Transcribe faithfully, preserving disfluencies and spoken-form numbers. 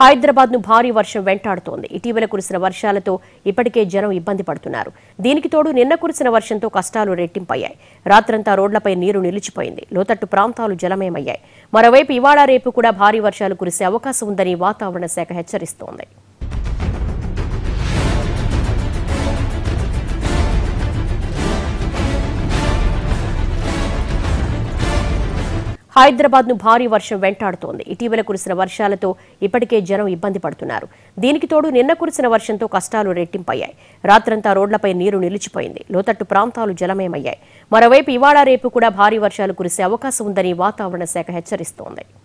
హైదరాబాద్ ను భారీ వర్షం వెంటాడుతోంది. ఇటీవల కురిసిన వర్షాలతో ఇప్పటికే జనం ఇబ్బంది పడుతున్నారు. దీనికి తోడు నిన్న కురిసిన వర్షంతో కష్టాలు రెట్టింపయ్యాయి. రాత్రంతా రోడ్లపై నీరు నిలిచిపోయింది. లోతట్టు ప్రాంతాలు జలమయమయ్యాయి. మరోవైపు ఇవాళ రేపు కూడా భారీ వర్షాలు కురిసే అవకాశం ఉందని వాతావరణ శాఖ హెచ్చరిస్తోంది. హైదరాబాద్ ను భారీ వర్షం వెంటాడుతోంది. ఇటీవల కురిసిన వర్షాలతో ఇప్పటికే జనం ఇబ్బంది పడుతున్నారు. దీనికి తోడు నిన్న కురిసిన వర్షంతో కష్టాలు రెట్టింపయ్యాయి. రాత్రంతా రోడ్లపై నీరు నిలిచిపోయింది. లోతట్టు ప్రాంతాలు జలమయమయ్యాయి. మరోవైపు ఇవాళ రేపు కూడా భారీ వర్షాలు కురిసే అవకాశం ఉందని వాతావరణ శాఖ హెచ్చరిస్తోంది.